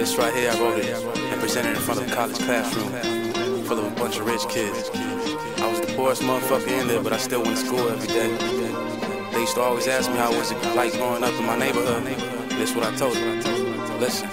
This right here, I wrote it and presented it in front of a college classroom full of a bunch of rich kids. I was the poorest motherfucker in there, but I still went to school every day. They used to always ask me how was it like growing up in my neighborhood. This is what I told them. Listen.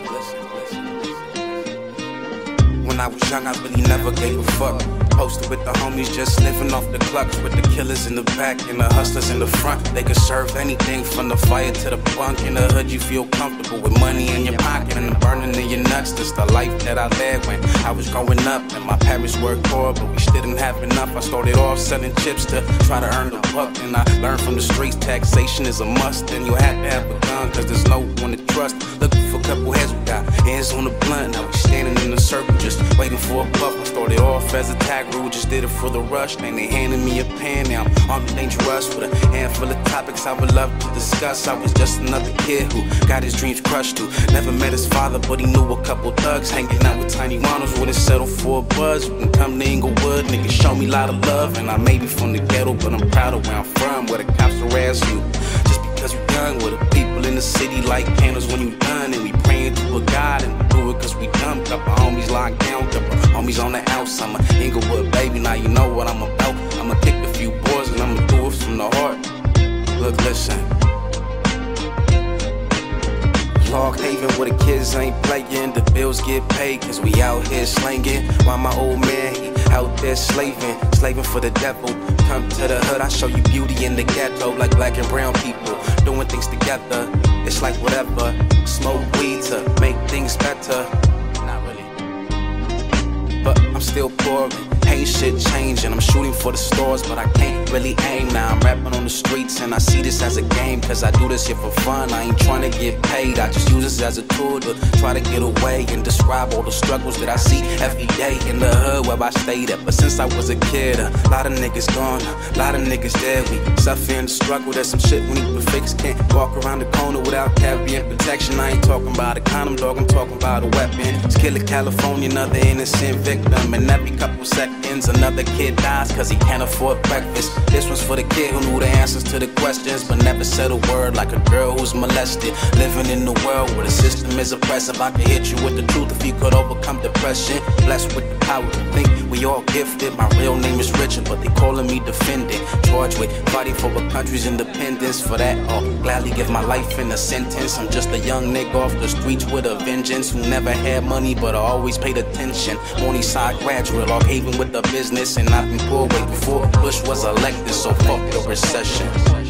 When I was young, I really never gave a fuck. Posted with the homies, just living off the clucks, with the killers in the back and the hustlers in the front. They could serve anything from the fire to the bunk. In the hood, you feel comfortable with money in your pocket and the burning in your nuts. That's the life that I led when I was growing up. And my parents worked hard, but we still didn't have enough. I started off selling chips to try to earn the buck. And I learned from the streets, taxation is a must. And you have to have a gun, cause there's no one to trust. Looking for a couple heads, we got hands on the blunt. Now we standing in a circle, just waiting for a buck. I started off as a tag rule, just did it for the rush. Then they handed me a pen, now I'm armed and dangerous with a handful of topics I would love to discuss. I was just another kid who got his dreams crushed, who never met his father, but he knew a couple thugs. Hanging out with tiny Ronalds, wouldn't settle for a buzz. You can come to Inglewood, niggas show me a lot of love. And I may be from the ghetto, but I'm proud of where I'm from, where the cops harass you just because you young. Where the people in the city light candles when you done, and we praying to a God and do it cause we dumb. Couple homies locked down, couple homies on the outs. I'm a Inglewood baby, now you know what I'm about. I'ma kick a few boys and I'ma do it from the heart. Look, listen. Log Haven where the kids ain't playing, the bills get paid cause we out here slanging. While my old man, he out there slaving for the devil. Come to the hood, I show you beauty in the ghetto, like black and brown people doing things together. It's like whatever, smoke weed to make things better. Not really, but I'm still pouring. Ain't shit changing, I'm shooting for the stores, but I can't really aim. Now I'm rapping on the streets and I see this as a game, cause I do this here for fun, I ain't trying to get paid. I just use this as a tool to try to get away and describe all the struggles that I see every day in the hood where I stayed at. But since I was a kid, a lot of niggas gone, a lot of niggas dead. We suffer and struggle, there's some shit we need to fix. Can't walk around the corner without carrying protection. I ain't talking about a condom, dog, I'm talking about a weapon. It's Killer California, another innocent victim. And every couple seconds another kid dies cause he can't afford breakfast. This one's for the kid who knew the answers to the questions but never said a word, like a girl who's molested. Living in the world where the system is oppressive. I could hit you with the truth if you could overcome depression. Blessed with the power to think, we all gifted. My real name is Richard, but they calling me defendant. Charged with fighting for a country's independence. For that, I'll gladly give my life in a sentence. I'm just a young nigga off the streets with a vengeance, who never had money but I always paid attention. Morningside graduate, Log Haven with the business, and I've been poor way before Bush was elected, so fuck the recession.